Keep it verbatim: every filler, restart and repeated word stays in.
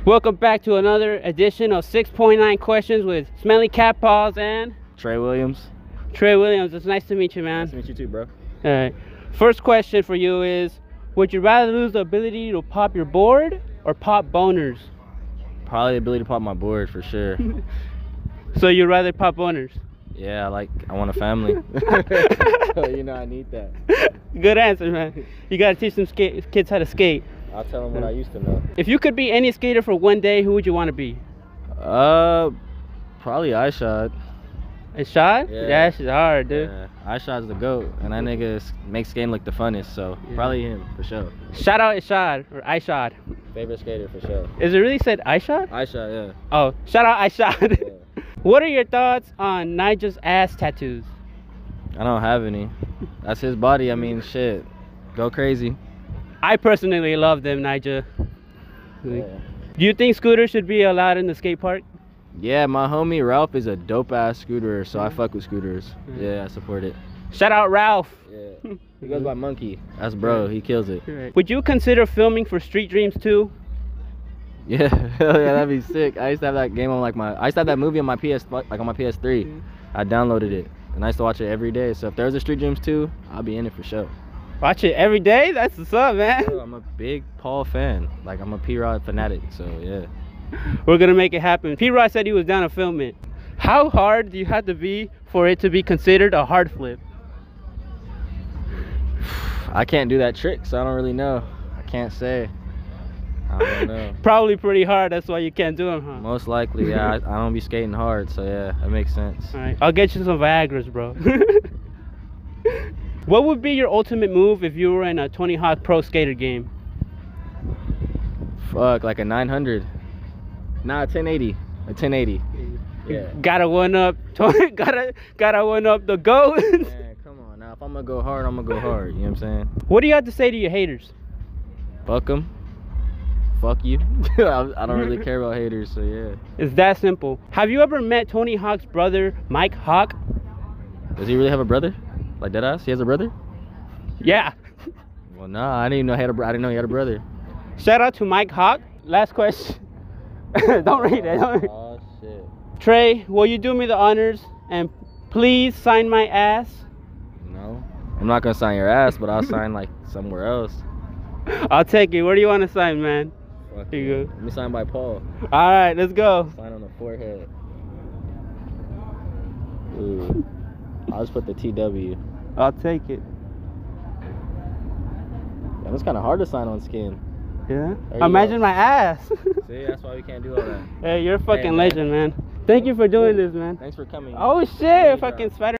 Welcome back to another edition of six point nine Questions with Smelly Cat Paws and Tre Williams. Tre Williams. It's nice to meet you, man. Nice to meet you too, bro. All right. First question for you is, would you rather lose the ability to pop your board or pop boners? Probably the ability to pop my board for sure. So you'd rather pop boners? Yeah, I like, I want a family. So, you know, I need that. Good answer, man. You gotta teach some skate kids how to skate. I'll tell them what I used to know. If you could be any skater for one day, who would you want to be? Uh, probably iShot. A shot? Yeah. That shit's hard, dude. Yeah, iShot's the GOAT, and that nigga is- makes skating look the funnest, so Yeah. probably him for sure. Shout out Ishad or iShot. Favorite skater for sure. Is it really said iShot? iShot, yeah. Oh, shout out iShot. Yeah. What are your thoughts on Nigel's ass tattoos? I don't have any. That's his body. I mean, shit. Go crazy. I personally love them, Nigel. Yeah. Do you think scooters should be allowed in the skate park? Yeah, my homie Ralph is a dope ass scooter, so I fuck with scooters. Yeah, I support it. Shout out Ralph. Yeah. He goes by Monkey. That's bro. He kills it. Would you consider filming for Street Dreams too? Yeah, hell yeah, that'd be sick. I used to have that game on like my. I used to have that movie on my P S, like on my P S three. I downloaded it, and I used to watch it every day. So if there's a Street Dreams two, I'll be in it for sure. Watch it every day? That's what's up, man. Yo, I'm a big Paul fan. Like I'm a P-Rod fanatic. So yeah. We're gonna make it happen. P-Rod said he was down to film it. How hard do you have to be for it to be considered a hard flip? I can't do that trick, so I don't really know. I can't say. I don't know. Probably pretty hard. That's why you can't do them, huh? Most likely, yeah. I, I don't be skating hard, so yeah, that makes sense. All right, I'll get you some Viagra's, bro. What would be your ultimate move if you were in a Tony Hawk Pro Skater game? Fuck, like a nine hundred. Nah, a ten eighty. A ten eighty. Yeah. Gotta one up. gotta gotta one up the GOAT. Man, come on now. If I'm gonna go hard, I'm gonna go hard. You know what I'm saying? What do you have to say to your haters? Fuck them. Fuck you. I, I don't really care about haters, so yeah. It's that simple. Have you ever met Tony Hawk's brother, Mike Hawk? Does he really have a brother? Like deadass? He has a brother? Yeah. Well, nah, I didn't even know he had a bro- I didn't know he had a brother. Shout out to Mike Hawk. Last question. Don't read it. Don't read it. Oh shit. Trey, will you do me the honors and please sign my ass? No. I'm not gonna sign your ass, but I'll sign like somewhere else. I'll take it. Where do you want to sign, man? Fuck Here you go. Let me sign by Paul. All right, let's go. Sign on the forehead. Ooh. I'll just put the T W. I'll take it. That was kind of hard to sign on skin. Yeah? There you Imagine go. my ass. See, that's why we can't do all that. Hey, you're a fucking Hey, man. legend, man. Thank you for doing this, man. Thanks for coming. Oh shit, fucking Spider.